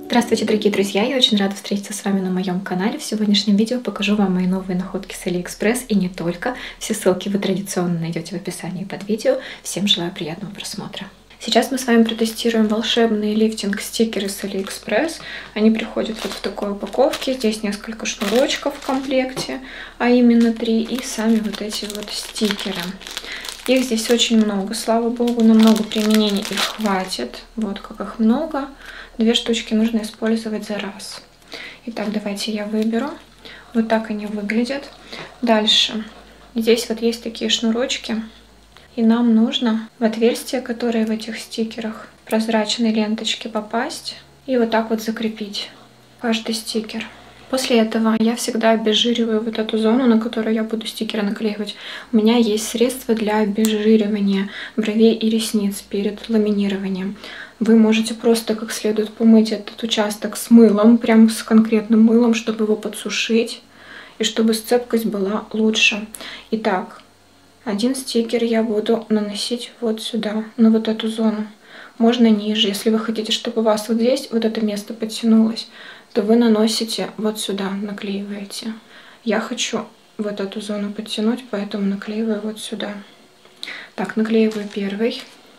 Здравствуйте, дорогие друзья! Я очень рада встретиться с вами на моем канале. В сегодняшнем видео покажу вам мои новые находки с AliExpress и не только. Все ссылки вы традиционно найдете в описании под видео. Всем желаю приятного просмотра. Сейчас мы с вами протестируем волшебные лифтинг-стикеры с AliExpress. Они приходят вот в такой упаковке. Здесь несколько шнурочков в комплекте, а именно 3, и сами вот эти вот стикеры. Их здесь очень много, слава богу, на много применений их хватит. Вот как их много. 2 штучки нужно использовать за раз. Итак, давайте я выберу. Вот так они выглядят. Дальше. Здесь вот есть такие шнурочки. И нам нужно в отверстие, которое в этих стикерах, прозрачной ленточки попасть и вот так вот закрепить каждый стикер. После этого я всегда обезжириваю вот эту зону, на которую я буду стикеры наклеивать. У меня есть средство для обезжиривания бровей и ресниц перед ламинированием. Вы можете просто как следует помыть этот участок с мылом, прям с конкретным мылом, чтобы его подсушить и чтобы сцепкость была лучше. Итак, один стикер я буду наносить вот сюда, на вот эту зону. Можно ниже, если вы хотите, чтобы у вас вот здесь вот это место подтянулось, то вы наносите вот сюда, наклеиваете. Я хочу вот эту зону подтянуть, поэтому наклеиваю вот сюда. Так, наклеиваю первый.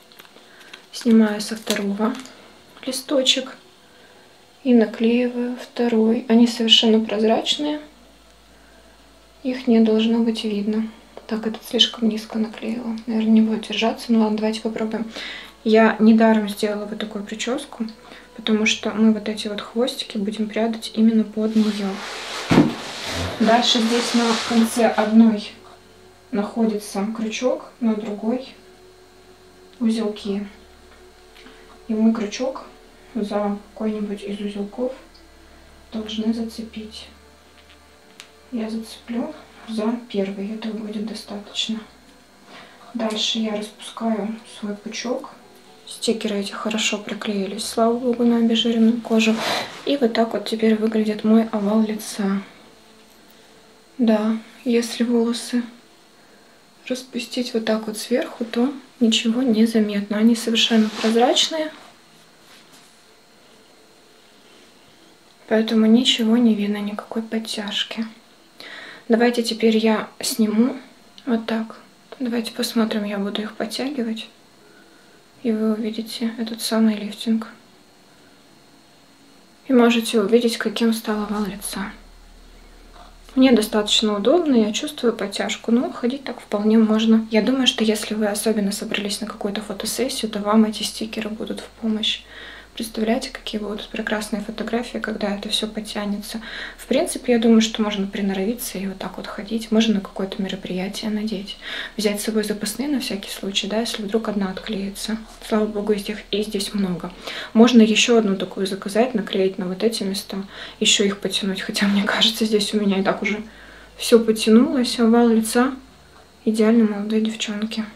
Снимаю со второго листочек и наклеиваю второй. Они совершенно прозрачные. Их не должно быть видно. Так, этот слишком низко наклеила. Наверное, не будет держаться. Ну ладно, давайте попробуем. Я недаром сделала вот такую прическу, потому что мы вот эти вот хвостики будем прятать именно под нее. Дальше здесь на конце одной находится крючок, на другой узелки. И мы крючок за какой-нибудь из узелков должны зацепить. Я зацеплю за первый, этого будет достаточно. Дальше я распускаю свой пучок. Стикеры эти хорошо приклеились, слава богу, на обезжиренную кожу. И вот так вот теперь выглядит мой овал лица. Да, если волосы распустить вот так вот сверху, то ничего не заметно. Они совершенно прозрачные, поэтому ничего не видно, никакой подтяжки. Давайте теперь я сниму вот так. Давайте посмотрим, я буду их подтягивать, и вы увидите этот самый лифтинг. И можете увидеть, каким стал овал лица. Мне достаточно удобно, я чувствую подтяжку, но ходить так вполне можно. Я думаю, что если вы особенно собрались на какую-то фотосессию, то вам эти стикеры будут в помощь. Представляете, какие будут прекрасные фотографии, когда это все подтянется. В принципе, я думаю, что можно приноровиться и вот так вот ходить. Можно на какое-то мероприятие надеть. Взять с собой запасные на всякий случай, да, если вдруг одна отклеится. Слава богу, и здесь много. Можно еще одну такую заказать, наклеить на вот эти места, еще их потянуть. Хотя, мне кажется, здесь у меня и так уже все потянулось. Овал лица идеально молодой девчонки.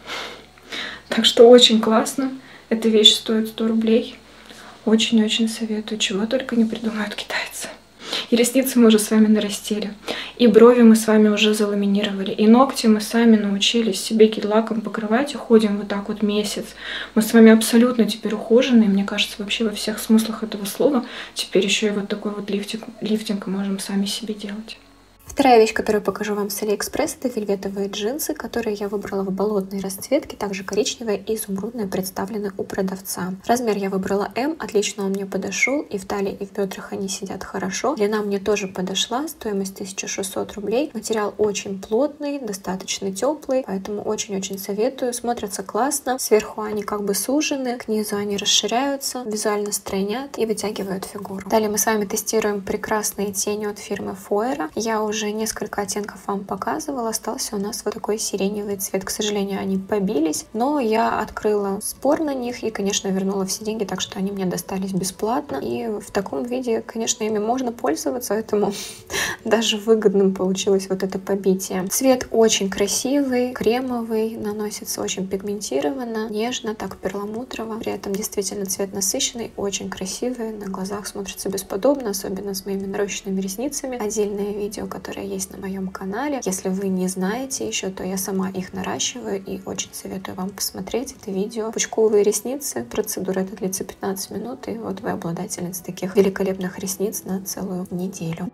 Так что очень классно. Эта вещь стоит 100 рублей. Очень-очень советую, чего только не придумают китайцы. И ресницы мы уже с вами нарастили, и брови мы с вами уже заламинировали, и ногти мы сами научились себе гель-лаком покрывать, и ходим вот так вот месяц. Мы с вами абсолютно теперь ухоженные, мне кажется, вообще во всех смыслах этого слова. Теперь еще и вот такой вот лифтинг можем сами себе делать. Вторая вещь, которую покажу вам с AliExpress, это вельветовые джинсы, которые я выбрала в болотной расцветке, также коричневая и изумрудная представлены у продавца. Размер я выбрала М, отлично он мне подошел, и в талии, и в бедрах они сидят хорошо. Длина мне тоже подошла, стоимость 1600 рублей. Материал очень плотный, достаточно теплый, поэтому очень-очень советую. Смотрятся классно, сверху они как бы сужены, к низу они расширяются, визуально стройнят и вытягивают фигуру. Далее мы с вами тестируем прекрасные тени от фирмы Фоэра. Я уже несколько оттенков вам показывала. Остался у нас вот такой сиреневый цвет. К сожалению, они побились, но я открыла спор на них и, конечно, вернула все деньги, так что они мне достались бесплатно. И в таком виде, конечно, ими можно пользоваться, поэтому даже выгодным получилось вот это побитие. Цвет очень красивый, кремовый, наносится очень пигментированно, нежно, так перламутрово. При этом действительно цвет насыщенный, очень красивый, на глазах смотрится бесподобно, особенно с моими нарощенными ресницами. Отдельное видео, которое которые есть на моем канале. Если вы не знаете еще, то я сама их наращиваю и очень советую вам посмотреть это видео. Пучковые ресницы. Процедура эта длится 15 минут, и вот вы обладательница таких великолепных ресниц на целую неделю.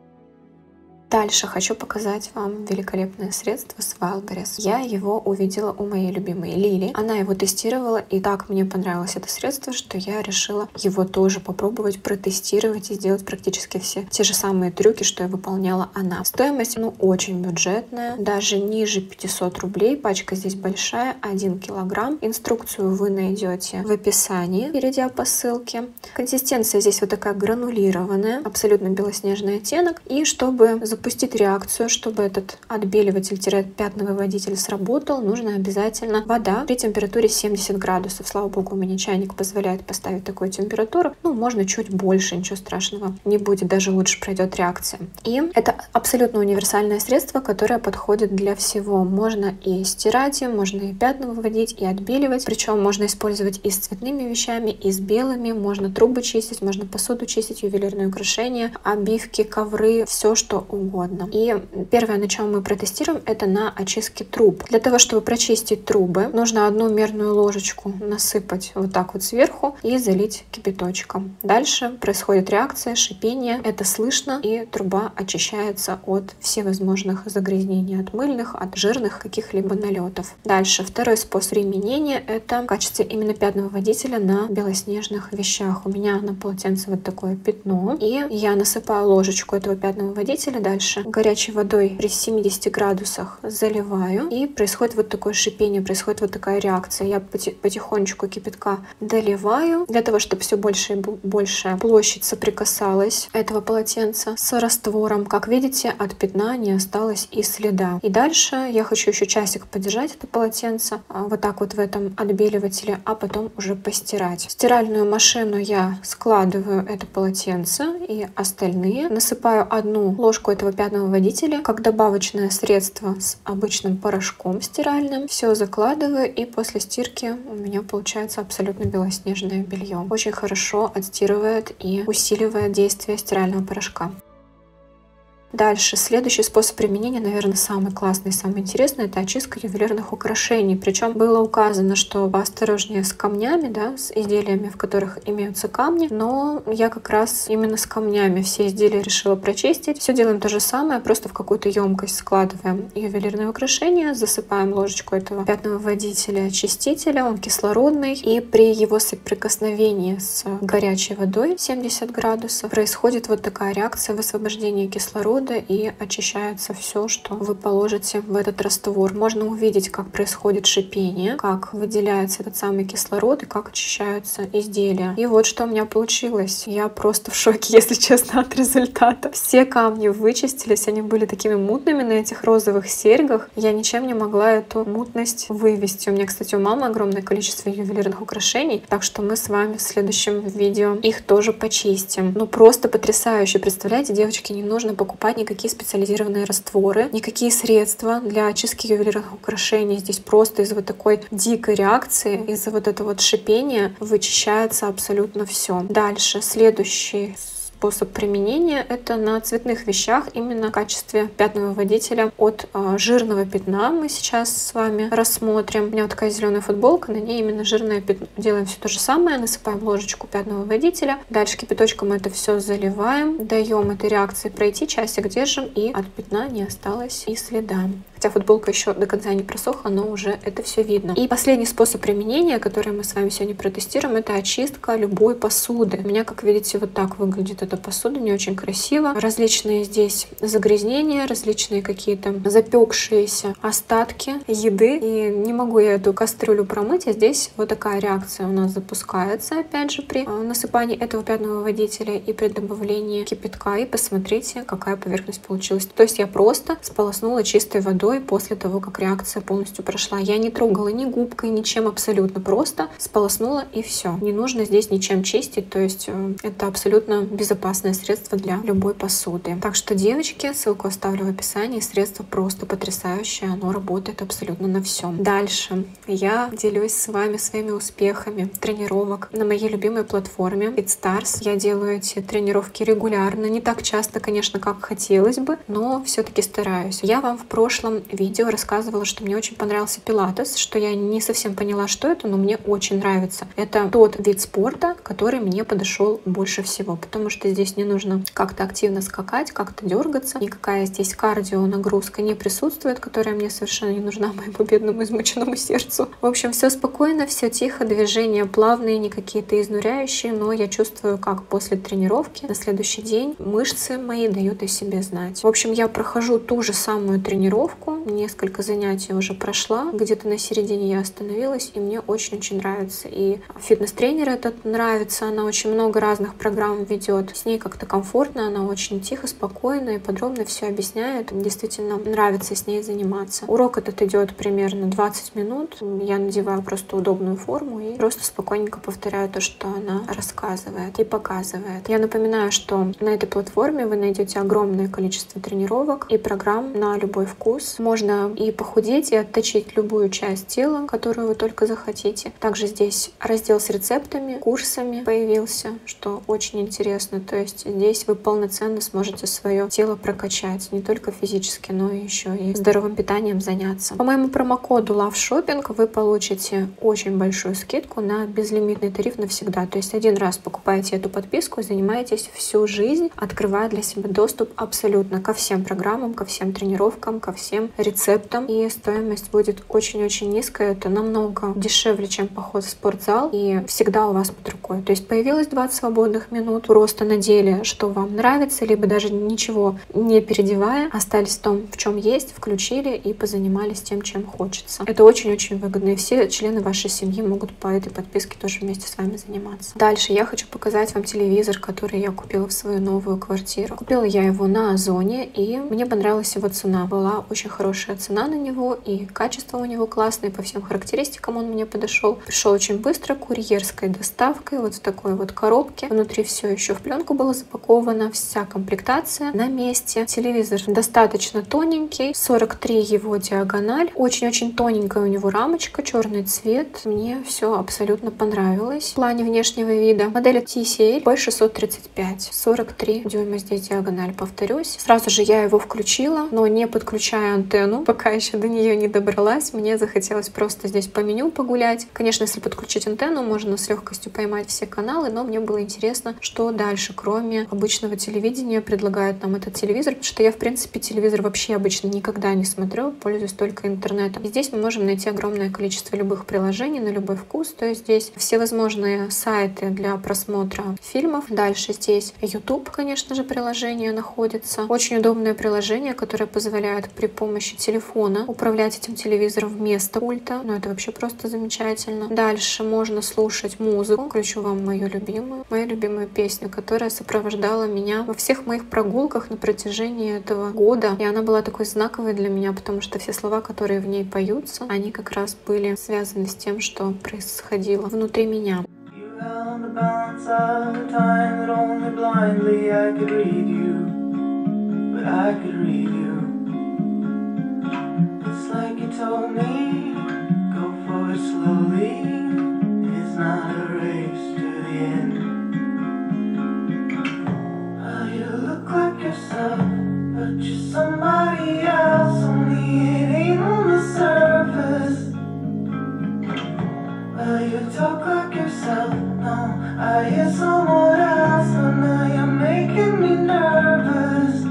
Дальше хочу показать вам великолепное средство с Wildberries. Я его увидела у моей любимой Лили. Она его тестировала, и так мне понравилось это средство, что я решила его тоже попробовать, протестировать и сделать практически все те же самые трюки, что и выполняла она. Стоимость, очень бюджетная, даже ниже 500 рублей. Пачка здесь большая, 1 килограмм. Инструкцию вы найдете в описании, перейдя по ссылке. Консистенция здесь вот такая гранулированная, абсолютно белоснежный оттенок. И чтобы запустить реакцию, чтобы этот отбеливатель-пятновыводитель сработал, нужно обязательно вода при температуре 70 градусов. Слава богу, у меня чайник позволяет поставить такую температуру. Можно чуть больше, ничего страшного не будет, даже лучше пройдет реакция. И это абсолютно универсальное средство, которое подходит для всего. Можно и стирать им, можно и пятна выводить, и отбеливать. Причем можно использовать и с цветными вещами, и с белыми. Можно трубы чистить, можно посуду чистить, ювелирные украшения, обивки, ковры, все что угодно. И первое, на чем мы протестируем, это на очистке труб. Для того, чтобы прочистить трубы, нужно 1 мерную ложечку насыпать вот так вот сверху и залить кипяточком. Дальше происходит реакция, шипение. Это слышно, и труба очищается от всевозможных загрязнений, от мыльных, от жирных каких-либо налетов. Дальше второй способ применения — это в качестве именно пятновыводителя на белоснежных вещах. У меня на полотенце вот такое пятно, и я насыпаю ложечку этого пятновыводителя. Дальше горячей водой при 70 градусах заливаю, и происходит вот такое шипение, происходит вот такая реакция. Я потихонечку кипятка доливаю, для того, чтобы все больше и больше площадь соприкасалась этого полотенца с раствором. Как видите, от пятна не осталось и следа. И дальше я хочу еще часик подержать это полотенце вот так вот в этом отбеливателе, а потом уже постирать. В стиральную машину я складываю это полотенце и остальные, насыпаю 1 ложку этого пятновыводителя как добавочное средство с обычным порошком стиральным. Все закладываю, и после стирки у меня получается абсолютно белоснежное белье. Очень хорошо отстирывает и усиливает действие стирального порошка. Дальше, следующий способ применения, наверное, самый классный, самый интересный, это очистка ювелирных украшений. Причем было указано, что поосторожнее с камнями, с изделиями, в которых имеются камни, но я как раз именно с камнями все изделия решила прочистить. Все делаем то же самое, просто в какую-то емкость складываем ювелирные украшения, засыпаем ложечку этого пятновыводителя, очистителя, он кислородный, и при его соприкосновении с горячей водой 70 градусов происходит вот такая реакция высвобождения кислорода, и очищается все, что вы положите в этот раствор. Можно увидеть, как происходит шипение, как выделяется этот самый кислород и как очищаются изделия. И вот что у меня получилось. Я просто в шоке, если честно, от результата. Все камни вычистились, они были такими мутными на этих розовых серьгах. Я ничем не могла эту мутность вывести. У меня, кстати, у мамы огромное количество ювелирных украшений, так что мы с вами в следующем видео их тоже почистим. Просто потрясающе. Представляете, девочки, не нужно покупать никакие специализированные растворы, никакие средства для очистки ювелирных украшений. Здесь просто из-за вот такой дикой реакции, из-за вот этого вот шипения вычищается абсолютно все. Дальше, следующий способ применения — это на цветных вещах, именно в качестве пятновыводителя от жирного пятна. Мы сейчас с вами рассмотрим. У меня вот такая зеленая футболка, на ней именно жирное пятно. Делаем все то же самое, насыпаем ложечку пятновыводителя, дальше кипяточком это все заливаем, даем этой реакции пройти, часик держим, и от пятна не осталось и следа. Хотя футболка еще до конца не просохла, но уже это все видно. И последний способ применения, который мы с вами сегодня протестируем, это очистка любой посуды. У меня, как видите, вот так выглядит эта посуда, не очень красиво. Различные здесь загрязнения, различные какие-то запекшиеся остатки еды. И не могу я эту кастрюлю промыть, а здесь вот такая реакция у нас запускается, опять же, при насыпании этого пятновыводителя и при добавлении кипятка. И посмотрите, какая поверхность получилась. То есть я просто сполоснула чистой водой водой после того, как реакция полностью прошла. Я не трогала ни губкой, ничем абсолютно, просто сполоснула и все. Не нужно здесь ничем чистить, то есть это абсолютно безопасное средство для любой посуды. Так что, девочки, ссылку оставлю в описании. Средство просто потрясающее, оно работает абсолютно на всем. Дальше я делюсь с вами своими успехами тренировок на моей любимой платформе FitStars. Я делаю эти тренировки регулярно, не так часто, конечно, как хотелось бы, но все-таки стараюсь. Я вам в прошлом видео рассказывала, что мне очень понравился пилатес, что я не совсем поняла, что это, но мне очень нравится. Это тот вид спорта, который мне подошел больше всего, потому что здесь не нужно как-то активно скакать, как-то дергаться, никакая здесь кардио нагрузка не присутствует, которая мне совершенно не нужна, моему бедному измученному сердцу. В общем, все спокойно, все тихо, движения плавные, не какие-то изнуряющие, но я чувствую, как после тренировки на следующий день мышцы мои дают о себе знать. В общем, я прохожу ту же самую тренировку, несколько занятий уже прошла, где-то на середине я остановилась, и мне очень-очень нравится. И фитнес-тренер этот нравится, она очень много разных программ ведет, с ней как-то комфортно, она очень тихо, спокойно и подробно все объясняет. Действительно нравится с ней заниматься. Урок этот идет примерно 20 минут. Я надеваю просто удобную форму и просто спокойненько повторяю то, что она рассказывает и показывает. Я напоминаю, что на этой платформе вы найдете огромное количество тренировок и программ на любой вкус. Можно и похудеть, и отточить любую часть тела, которую вы только захотите. Также здесь раздел с рецептами, курсами появился, что очень интересно. То есть здесь вы полноценно сможете свое тело прокачать, не только физически, но еще и здоровым питанием заняться. По моему промокоду LoveShopping вы получите очень большую скидку на безлимитный тариф навсегда. То есть один раз покупаете эту подписку и занимаетесь всю жизнь, открывая для себя доступ абсолютно ко всем программам, ко всем тренировкам, ко всем рецептам. И стоимость будет очень-очень низкая. Это намного дешевле, чем поход в спортзал. И всегда у вас под рукой. То есть появилось 20 свободных минут, просто надели, что вам нравится, либо даже ничего не переодевая, остались в том, в чем есть, включили и позанимались тем, чем хочется. Это очень-очень выгодно. И все члены вашей семьи могут по этой подписке тоже вместе с вами заниматься. Дальше я хочу показать вам телевизор, который я купила в свою новую квартиру. Купила я его на Озоне, и мне понравилась его цена. Была очень хорошая цена на него, и качество у него классное, по всем характеристикам он мне подошел. Пришел очень быстро, курьерской доставкой, вот в такой вот коробке. Внутри все еще в пленку было запаковано, вся комплектация на месте. Телевизор достаточно тоненький, 43 его диагональ. Очень-очень тоненькая у него рамочка, черный цвет. Мне все абсолютно понравилось. В плане внешнего вида модель TCL P635, 43 дюйма здесь диагональ, повторюсь. Сразу же я его включила, но не подключая антенну, пока еще до нее не добралась. Мне захотелось просто здесь по меню погулять. Конечно, если подключить антенну, можно с легкостью поймать все каналы, но мне было интересно, что дальше, кроме обычного телевидения, предлагает нам этот телевизор, потому что я, в принципе, телевизор вообще обычно никогда не смотрю, пользуюсь только интернетом. И здесь мы можем найти огромное количество любых приложений на любой вкус, то есть здесь всевозможные сайты для просмотра фильмов. Дальше здесь YouTube, конечно же, приложение находится. Очень удобное приложение, которое позволяет при помощи телефона управлять этим телевизором вместо пульта. Ну, это вообще просто замечательно. Дальше можно слушать музыку. Включу вам мою любимую песню, которая сопровождала меня во всех моих прогулках на протяжении этого года. И она была такой знаковой для меня, потому что все слова, которые в ней поются, они как раз были связаны с тем, что происходило внутри меня. But you're somebody else, only it ain't on the surface. Well, you talk like yourself, no, I hear someone else, and now you're making me nervous.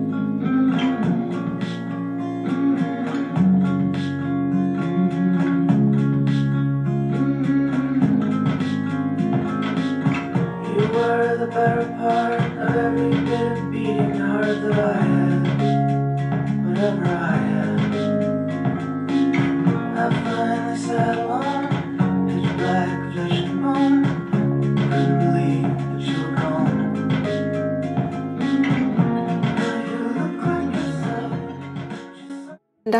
You were the better part of every bit of beating heart that I had, whatever I had. I finally sat alone, pitch black, flesh and bone, couldn't believe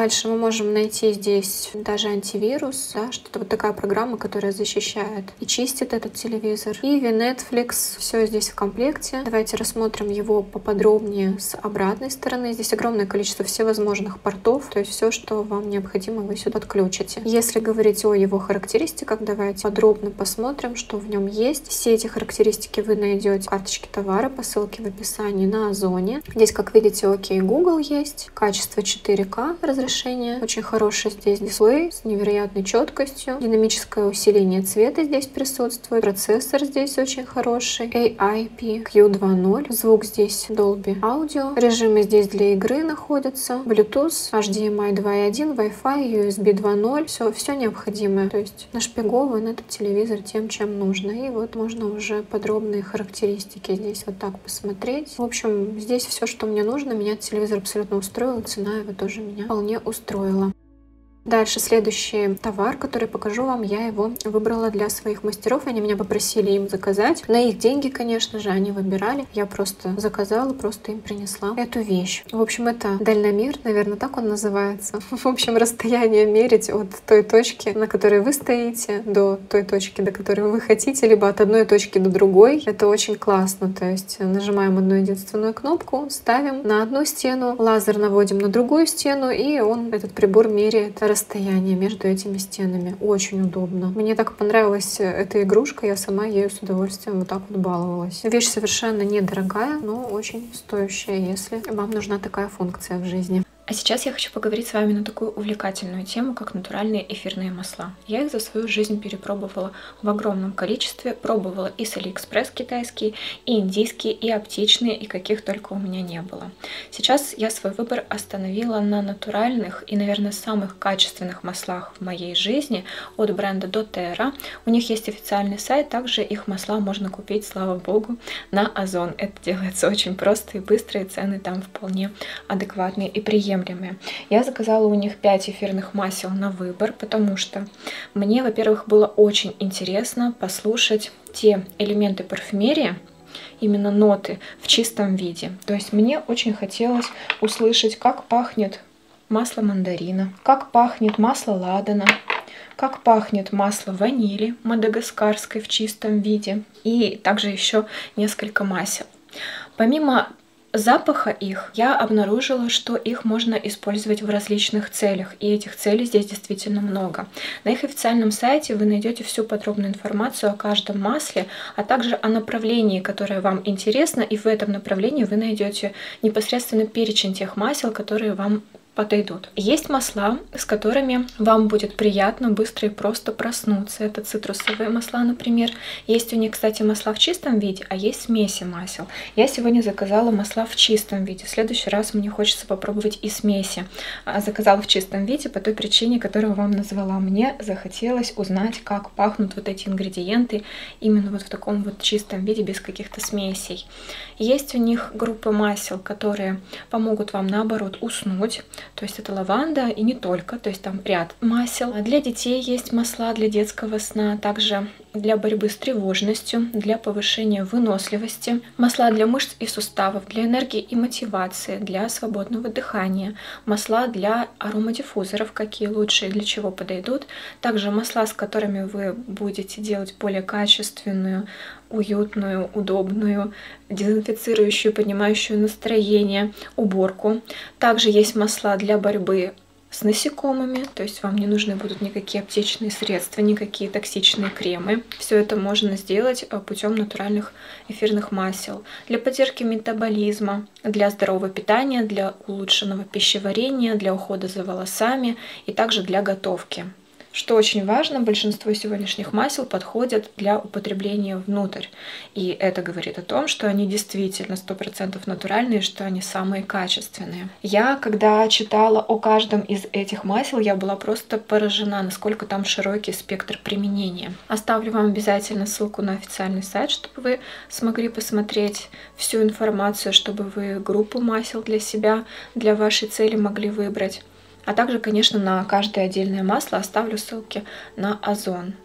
Дальше мы можем найти здесь даже антивирус, да, что-то вот такая программа, которая защищает и чистит этот телевизор. И Netflix, все здесь в комплекте. Давайте рассмотрим его поподробнее с обратной стороны. Здесь огромное количество всевозможных портов, то есть все, что вам необходимо, вы сюда подключите. Если говорить о его характеристиках, давайте подробно посмотрим, что в нем есть. Все эти характеристики вы найдете в карточке товара по ссылке в описании на Озоне. Здесь, как видите, окей, Google есть. Качество 4К разрешение. Очень хороший здесь дисплей с невероятной четкостью. Динамическое усиление цвета здесь присутствует. Процессор здесь очень хороший. AIP Q2.0. Звук здесь Dolby Audio. Режимы здесь для игры находятся. Bluetooth, HDMI 2.1, Wi-Fi, USB 2.0. Все необходимое. То есть нашпигован этот телевизор тем, чем нужно. И вот можно уже подробные характеристики здесь вот так посмотреть. В общем, здесь все, что мне нужно. Меня телевизор абсолютно устроил. Цена его тоже меня вполне устроила. Дальше следующий товар, который покажу вам, я его выбрала для своих мастеров. Они меня попросили им заказать. На их деньги, конечно же, они выбирали. Я просто заказала, просто им принесла эту вещь. В общем, это дальномер, наверное, так он называется. В общем, расстояние мерить от той точки, на которой вы стоите, до той точки, до которой вы хотите, либо от одной точки до другой. Это очень классно. То есть нажимаем одну единственную кнопку, ставим на одну стену, лазер наводим на другую стену, и он, этот прибор, меряет расстояние между этими стенами. Очень удобно. Мне так понравилась эта игрушка, я сама ею с удовольствием вот так вот баловалась. Вещь совершенно недорогая, но очень стоящая, если вам нужна такая функция в жизни. А сейчас я хочу поговорить с вами на такую увлекательную тему, как натуральные эфирные масла. Я их за свою жизнь перепробовала в огромном количестве, пробовала и с AliExpress китайские, и индийские, и аптечные, и каких только у меня не было. Сейчас я свой выбор остановила на натуральных и, наверное, самых качественных маслах в моей жизни от бренда doTERRA. У них есть официальный сайт, также их масла можно купить, слава богу, на Озон. Это делается очень просто и быстро, и цены там вполне адекватные и приемлемые. Я заказала у них 5 эфирных масел на выбор, потому что мне, во-первых, было очень интересно послушать те элементы парфюмерии, именно ноты в чистом виде. То есть мне очень хотелось услышать, как пахнет масло мандарина, как пахнет масло ладана, как пахнет масло ванили мадагаскарской в чистом виде, и также еще несколько масел. Помимо запаха их, я обнаружила, что их можно использовать в различных целях, и этих целей здесь действительно много. На их официальном сайте вы найдете всю подробную информацию о каждом масле, а также о направлении, которое вам интересно, и в этом направлении вы найдете непосредственно перечень тех масел, которые вам подойдут. Есть масла, с которыми вам будет приятно, быстро и просто проснуться. Это цитрусовые масла, например. Есть у них, кстати, масла в чистом виде, а есть смеси масел. Я сегодня заказала масла в чистом виде. В следующий раз мне хочется попробовать и смеси. Заказала в чистом виде по той причине, которую вам назвала. Мне захотелось узнать, как пахнут вот эти ингредиенты именно вот в таком вот чистом виде, без каких-то смесей. Есть у них группа масел, которые помогут вам, наоборот, уснуть. То есть это лаванда и не только, то есть там ряд масел. Для детей есть масла для детского сна, также для борьбы с тревожностью, для повышения выносливости, масла для мышц и суставов, для энергии и мотивации, для свободного дыхания, масла для аромадиффузоров, какие лучше и для чего подойдут, также масла, с которыми вы будете делать более качественную, уютную, удобную, дезинфицирующую, поднимающую настроение уборку. Также есть масла для борьбы с насекомыми, то есть вам не нужны будут никакие аптечные средства, никакие токсичные кремы. Все это можно сделать путем натуральных эфирных масел. Для поддержки метаболизма, для здорового питания, для улучшенного пищеварения, для ухода за волосами и также для готовки. Что очень важно, большинство сегодняшних масел подходят для употребления внутрь. И это говорит о том, что они действительно 100% натуральные, что они самые качественные. Я, когда читала о каждом из этих масел, я была просто поражена, насколько там широкий спектр применения. Оставлю вам обязательно ссылку на официальный сайт, чтобы вы смогли посмотреть всю информацию, чтобы вы группу масел для себя, для вашей цели могли выбрать. А также, конечно, на каждое отдельное масло оставлю ссылки на Озон.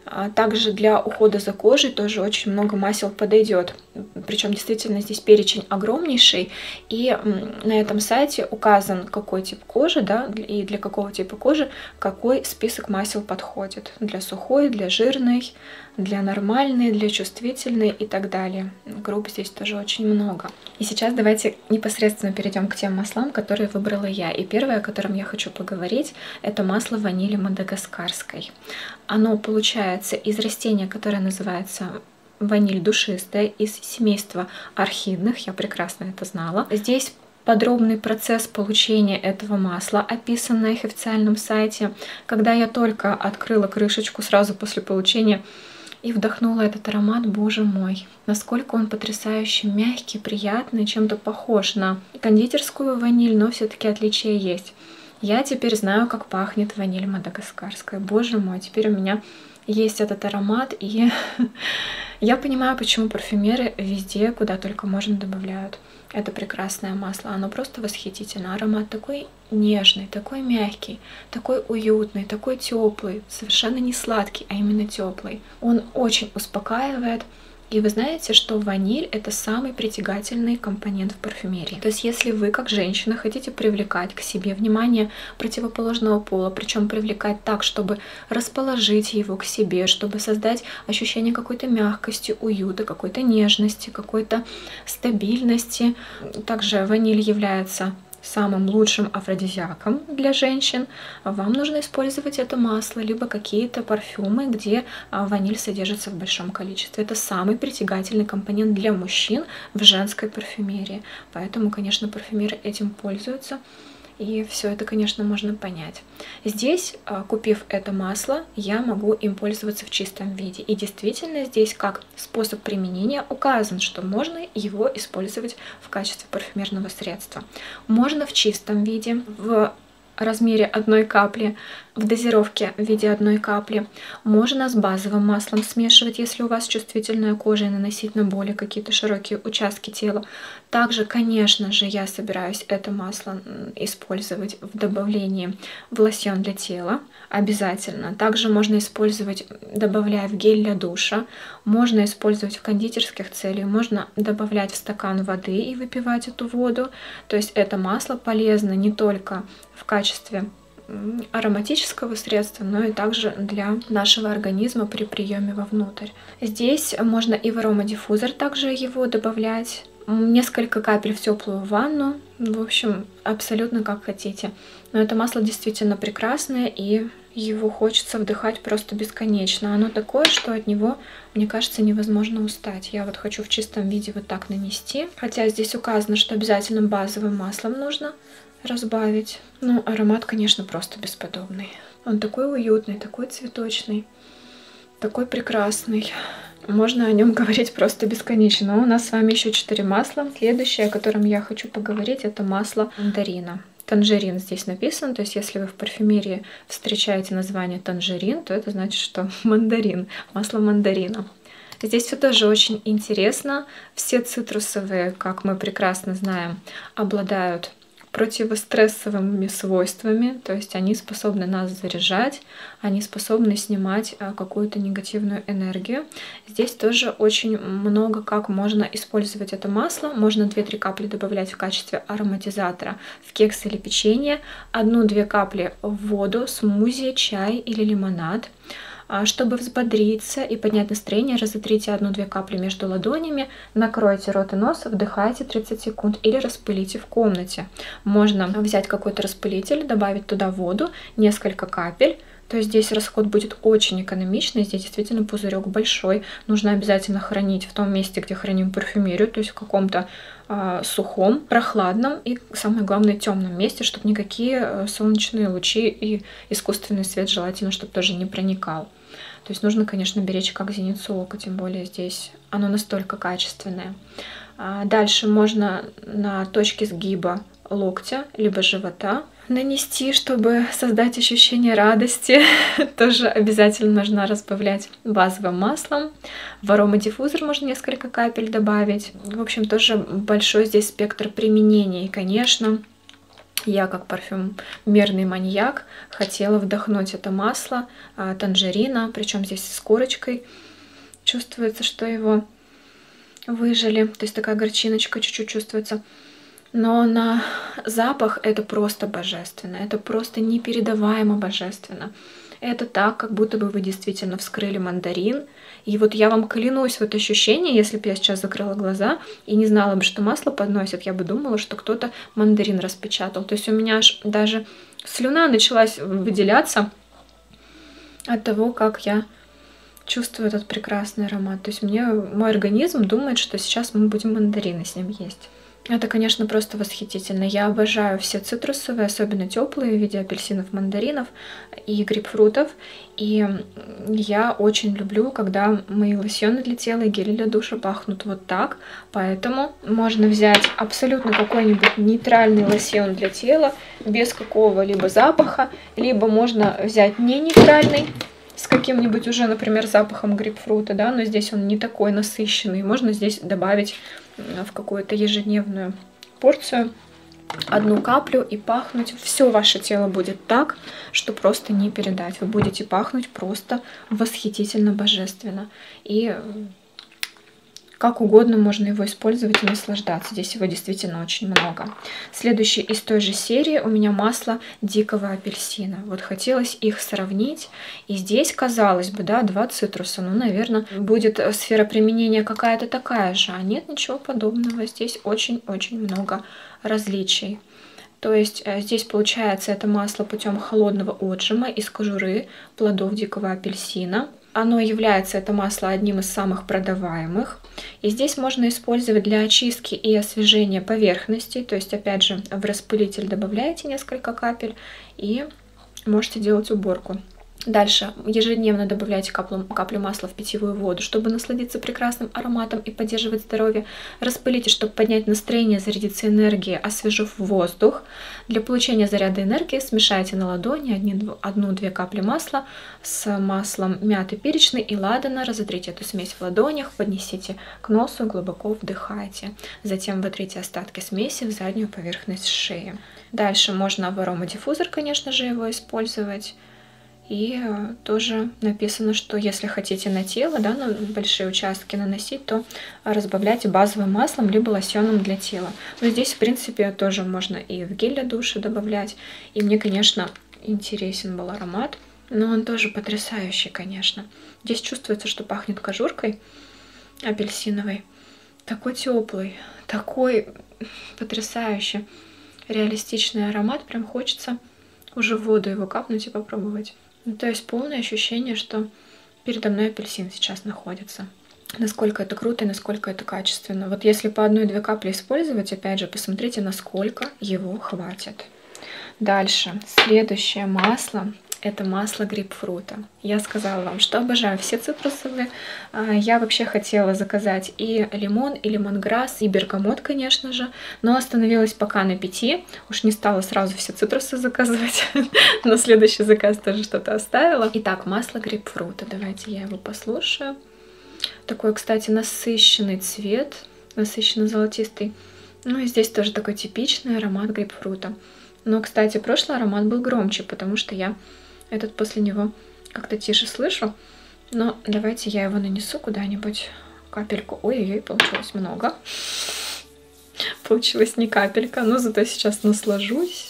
Также для ухода за кожей тоже очень много масел подойдет. Причем действительно здесь перечень огромнейший. И на этом сайте указан, какой тип кожи, да, и для какого типа кожи какой список масел подходит. Для сухой, для жирной, для нормальной, для чувствительной и так далее. Групп здесь тоже очень много. И сейчас давайте непосредственно перейдем к тем маслам, которые выбрала я. И первое, о котором я хочу поговорить, это масло ванили мадагаскарской. Оно получается из растения, которое называется ваниль душистая, из семейства орхидных. Я прекрасно это знала. Здесь подробный процесс получения этого масла описан на их официальном сайте. Когда я только открыла крышечку сразу после получения и вдохнула этот аромат, боже мой, насколько он потрясающе мягкий, приятный, чем-то похож на кондитерскую ваниль, но все-таки отличия есть. Я теперь знаю, как пахнет ваниль мадагаскарская. Боже мой, теперь у меня есть этот аромат, и я понимаю, почему парфюмеры везде, куда только можно, добавляют это прекрасное масло. Оно просто восхитительно. Аромат такой нежный, такой мягкий, такой уютный, такой теплый, совершенно не сладкий, а именно теплый. Он очень успокаивает. И вы знаете, что ваниль — это самый притягательный компонент в парфюмерии. То есть если вы, как женщина, хотите привлекать к себе внимание противоположного пола, причем привлекать так, чтобы расположить его к себе, чтобы создать ощущение какой-то мягкости, уюта, какой-то нежности, какой-то стабильности. Также ваниль является самым лучшим афродизиаком для женщин. Вам нужно использовать это масло, либо какие-то парфюмы, где ваниль содержится в большом количестве. Это самый притягательный компонент для мужчин в женской парфюмерии. Поэтому, конечно, парфюмеры этим пользуются. И все это, конечно, можно понять. Здесь, купив это масло, я могу им пользоваться в чистом виде. И действительно здесь как способ применения указан, что можно его использовать в качестве парфюмерного средства. Можно в чистом виде, в размере 1 капли, в дозировке в виде 1 капли. Можно с базовым маслом смешивать, если у вас чувствительная кожа, и наносить на более какие-то широкие участки тела. Также, конечно же, я собираюсь это масло использовать в добавлении в лосьон для тела. Обязательно. Также можно использовать, добавляя в гель для душа. Можно использовать в кондитерских целях. Можно добавлять в стакан воды и выпивать эту воду. То есть это масло полезно не только в качестве ароматического средства, но и также для нашего организма при приеме вовнутрь. Здесь можно и в аромадиффузор также его добавлять. Несколько капель в теплую ванну. В общем, абсолютно как хотите. Но это масло действительно прекрасное, и его хочется вдыхать просто бесконечно. Оно такое, что от него, мне кажется, невозможно устать. Я вот хочу в чистом виде вот так нанести. Хотя здесь указано, что обязательно базовым маслом нужно разбавить. Ну, аромат, конечно, просто бесподобный. Он такой уютный, такой цветочный, такой прекрасный. Можно о нем говорить просто бесконечно. Но у нас с вами еще 4 масла. Следующее, о котором я хочу поговорить, это масло мандарина. Танжерин здесь написан, то есть если вы в парфюмерии встречаете название танжерин, то это значит, что мандарин, масло мандарина. Здесь все тоже очень интересно. Все цитрусовые, как мы прекрасно знаем, обладают противострессовыми свойствами, то есть они способны нас заряжать, они способны снимать какую-то негативную энергию. Здесь тоже очень много как можно использовать это масло. Можно 2-3 капли добавлять в качестве ароматизатора в кекс или печенье, 1-2 капли в воду, смузи, чай или лимонад. Чтобы взбодриться и поднять настроение, разотрите 1-2 капли между ладонями, накройте рот и нос, вдыхайте 30 секунд или распылите в комнате. Можно взять какой-то распылитель, добавить туда воду, несколько капель. То есть здесь расход будет очень экономичный, здесь действительно пузырек большой. Нужно обязательно хранить в том месте, где храним парфюмерию, то есть в каком-то сухом, прохладном и, самое главное, темном месте, чтобы никакие солнечные лучи и искусственный свет желательно, чтобы тоже не проникал. То есть нужно, конечно, беречь как зеницу ока, тем более здесь оно настолько качественное. Дальше можно на точке сгиба локтя либо живота нанести, чтобы создать ощущение радости. Тоже обязательно нужно разбавлять базовым маслом. В аромадиффузор можно несколько капель добавить. В общем, тоже большой здесь спектр применений. И, конечно, Я, как парфюмерный маньяк, хотела вдохнуть это масло танжерина, причем здесь с корочкой. Чувствуется, что его выжали, то есть такая горчиночка чуть-чуть чувствуется. Но на запах это просто божественно, это просто непередаваемо божественно. Это так, как будто бы вы действительно вскрыли мандарин. И вот я вам клянусь, вот ощущение, если бы я сейчас закрыла глаза и не знала бы, что масло подносят, я бы думала, что кто-то мандарин распечатал. То есть у меня аж даже слюна началась выделяться от того, как я чувствую этот прекрасный аромат. То есть мой организм думает, что сейчас мы будем мандарины с ним есть. Это, конечно, просто восхитительно. Я обожаю все цитрусовые, особенно теплые, в виде апельсинов, мандаринов и грейпфрутов. И я очень люблю, когда мои лосьоны для тела и гели для душа пахнут вот так. Поэтому можно взять абсолютно какой-нибудь нейтральный лосьон для тела, без какого-либо запаха. Либо можно взять не нейтральный, с каким-нибудь уже, например, запахом грейпфрута, да, но здесь он не такой насыщенный. Можно здесь добавить в какую-то ежедневную порцию 1 каплю и пахнуть. Все ваше тело будет так, что просто не передать. Вы будете пахнуть просто восхитительно божественно. И как угодно можно его использовать и наслаждаться. Здесь его действительно очень много. Следующий из той же серии у меня масло дикого апельсина. Вот хотелось их сравнить. И здесь, казалось бы, да, 2 цитруса. Ну, наверное, будет сфера применения какая-то такая же. А нет ничего подобного. Здесь очень-очень много различий. То есть здесь получается это масло путем холодного отжима из кожуры плодов дикого апельсина. Оно является, это масло, одним из самых продаваемых. И здесь можно использовать для очистки и освежения поверхности. То есть, опять же, в распылитель добавляете несколько капель и можете делать уборку. Дальше ежедневно добавляйте каплю масла в питьевую воду, чтобы насладиться прекрасным ароматом и поддерживать здоровье. Распылите, чтобы поднять настроение, зарядиться энергией, освежив воздух. Для получения заряда энергии смешайте на ладони 1-2 капли масла с маслом мяты перечной и ладана. Разотрите эту смесь в ладонях, поднесите к носу, глубоко вдыхайте. Затем вытрите остатки смеси в заднюю поверхность шеи. Дальше можно в аромадиффузор, конечно же, его использовать. И тоже написано, что если хотите на тело, да, на большие участки наносить, то разбавляйте базовым маслом либо лосьоном для тела. Но здесь, в принципе, тоже можно и в гель для душа добавлять. И мне, конечно, интересен был аромат, но он тоже потрясающий, конечно. Здесь чувствуется, что пахнет кожуркой апельсиновой. Такой теплый, такой потрясающий, реалистичный аромат. Прям хочется уже в воду его капнуть и попробовать. Ну, то есть полное ощущение, что передо мной апельсин сейчас находится. Насколько это круто и насколько это качественно. Вот если по 1-2 капли использовать, опять же, посмотрите, насколько его хватит. Дальше. Следующее масло. Это масло грейпфрута. Я сказала вам, что обожаю все цитрусовые. Я вообще хотела заказать и лимон, и лемонграсс, и бергамот, конечно же. Но остановилась пока на 5. Уж не стала сразу все цитрусы заказывать. На следующий заказ тоже что-то оставила. Итак, масло грейпфрута. Давайте я его послушаю. Такой, кстати, насыщенный цвет. Насыщенно-золотистый. Ну и здесь тоже такой типичный аромат грейпфрута. Но, кстати, прошлый аромат был громче, потому что я этот после него как-то тише слышу. Но давайте я его нанесу куда-нибудь. Капельку. Ой-ой-ой, получилось много. Получилось не капелька, но зато сейчас наслаждусь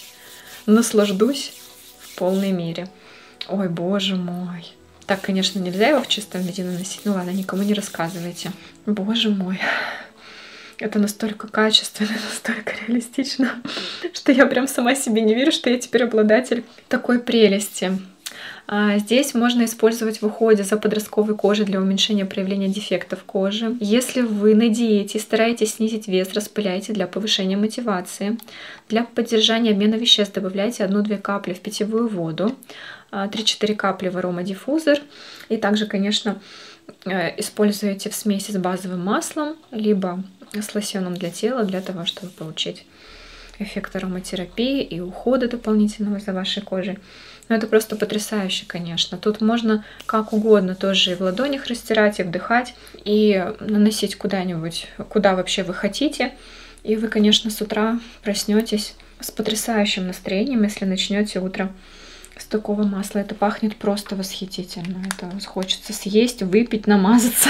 в полной мере. Ой, боже мой. Так, конечно, нельзя его в чистом виде наносить. Ну ладно, никому не рассказывайте. Боже мой. Это настолько качественно, настолько реалистично, что я прям сама себе не верю, что я теперь обладатель такой прелести. Здесь можно использовать в уходе за подростковой кожей для уменьшения проявления дефектов кожи. Если вы на диете и стараетесь снизить вес, распыляйте для повышения мотивации. Для поддержания обмена веществ добавляйте 1-2 капли в питьевую воду, 3-4 капли в аромадиффузор. И также, конечно, используйте в смеси с базовым маслом, либо с лосьоном для тела, для того, чтобы получить эффект ароматерапии и ухода дополнительного за вашей кожей. Но это просто потрясающе, конечно. Тут можно как угодно тоже и в ладонях растирать, и вдыхать, и наносить куда-нибудь, куда вообще вы хотите. И вы, конечно, с утра проснетесь с потрясающим настроением, если начнете утро с такого масла. Это пахнет просто восхитительно. Это хочется съесть, выпить, намазаться.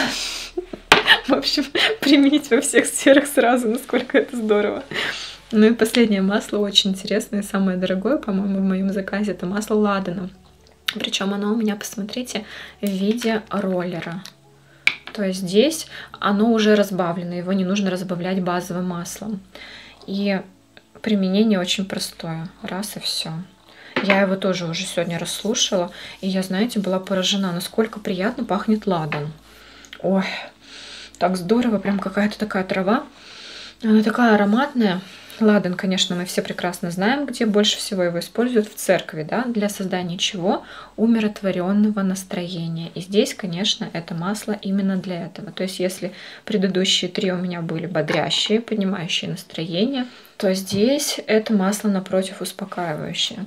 В общем, применить во всех сферах сразу, насколько это здорово. Ну и последнее масло очень интересное, самое дорогое, по-моему, в моем заказе, это масло ладана. Причем оно у меня, посмотрите, в виде роллера. То есть здесь оно уже разбавлено, его не нужно разбавлять базовым маслом. И применение очень простое. Раз и все. Я его тоже уже сегодня расслушала, и я, знаете, была поражена, насколько приятно пахнет ладан. Ой, так здорово, прям какая-то такая трава. Она такая ароматная. Ладан, конечно, мы все прекрасно знаем, где больше всего его используют в церкви, да, для создания чего? Умиротворенного настроения. И здесь, конечно, это масло именно для этого. То есть, если предыдущие три у меня были бодрящие, поднимающие настроение, то здесь это масло, напротив, успокаивающее.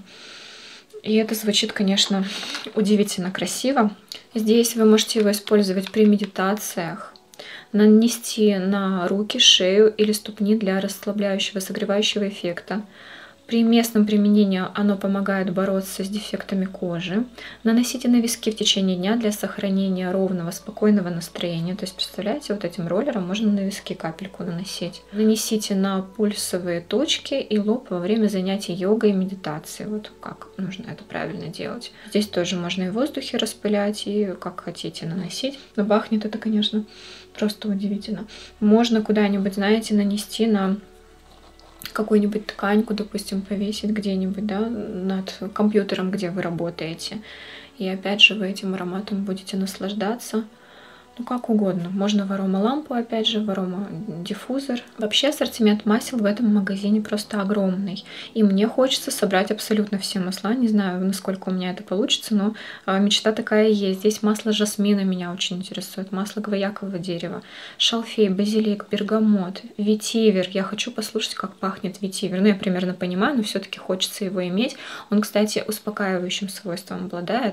И это звучит, конечно, удивительно красиво. Здесь вы можете его использовать при медитациях, нанести на руки, шею или ступни для расслабляющего, согревающего эффекта. При местном применении оно помогает бороться с дефектами кожи. Наносите на виски в течение дня для сохранения ровного, спокойного настроения. То есть, представляете, вот этим роллером можно на виски капельку наносить. Нанесите на пульсовые точки и лоб во время занятий йогой и медитацией. Вот как нужно это правильно делать. Здесь тоже можно и в воздухе распылять, и как хотите наносить. Но пахнет это, конечно, просто удивительно. Можно куда-нибудь, знаете, нанести на какую-нибудь тканьку, допустим, повесить где-нибудь, да, над компьютером, где вы работаете. И опять же вы этим ароматом будете наслаждаться. Ну, как угодно. Можно в аромалампу, опять же, в аромадиффузор. Вообще ассортимент масел в этом магазине просто огромный. И мне хочется собрать абсолютно все масла. Не знаю, насколько у меня это получится, но мечта такая и есть. Здесь масло жасмина меня очень интересует, масло гвоякового дерева, шалфей, базилик, бергамот, ветивер. Я хочу послушать, как пахнет ветивер. Ну, я примерно понимаю, но все-таки хочется его иметь. Он, кстати, успокаивающим свойством обладает.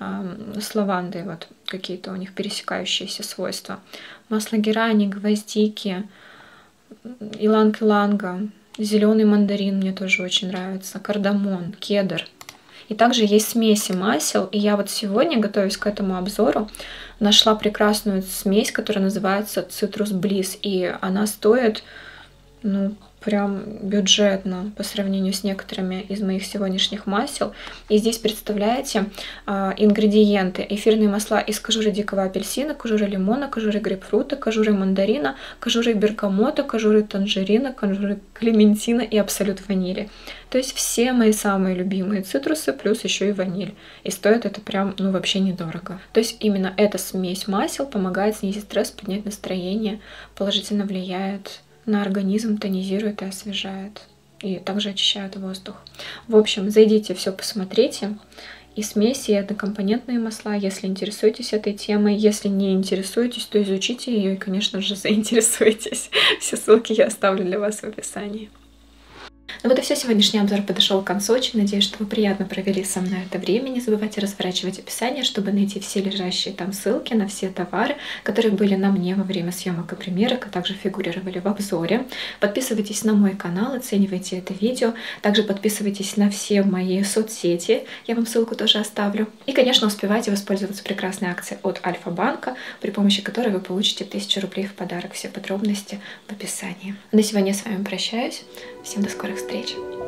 С лавандой вот какие-то у них пересекающиеся свойства. Масло герани, гвоздики, иланг-иланга, зеленый мандарин мне тоже очень нравится, кардамон, кедр. И также есть смеси масел. И я вот сегодня, готовясь к этому обзору, нашла прекрасную смесь, которая называется Citrus Bliss. И она стоит, ну, прям бюджетно по сравнению с некоторыми из моих сегодняшних масел. И здесь, представляете, ингредиенты: эфирные масла из кожуры дикого апельсина, кожуры лимона, кожуры грейпфрута, кожуры мандарина, кожуры бергамота, кожуры танжерина, кожуры клементина и абсолют ванили. То есть все мои самые любимые цитрусы, плюс еще и ваниль. И стоит это прям, ну, вообще недорого. То есть именно эта смесь масел помогает снизить стресс, поднять настроение, положительно влияет на организм, тонизирует и освежает. И также очищает воздух. В общем, зайдите, все посмотрите. И смеси, и однокомпонентные масла, если интересуетесь этой темой. Если не интересуетесь, то изучите ее и, конечно же, заинтересуйтесь. Все ссылки я оставлю для вас в описании. Ну вот и все, сегодняшний обзор подошел к концу. Очень надеюсь, что вы приятно провели со мной это время. Не забывайте разворачивать описание, чтобы найти все лежащие там ссылки на все товары, которые были на мне во время съемок и примерок, а также фигурировали в обзоре. Подписывайтесь на мой канал, оценивайте это видео. Также подписывайтесь на все мои соцсети, я вам ссылку тоже оставлю. И, конечно, успевайте воспользоваться прекрасной акцией от Альфа-банка, при помощи которой вы получите 1000 рублей в подарок. Все подробности в описании. На сегодня я с вами прощаюсь. Всем до скорых встреч!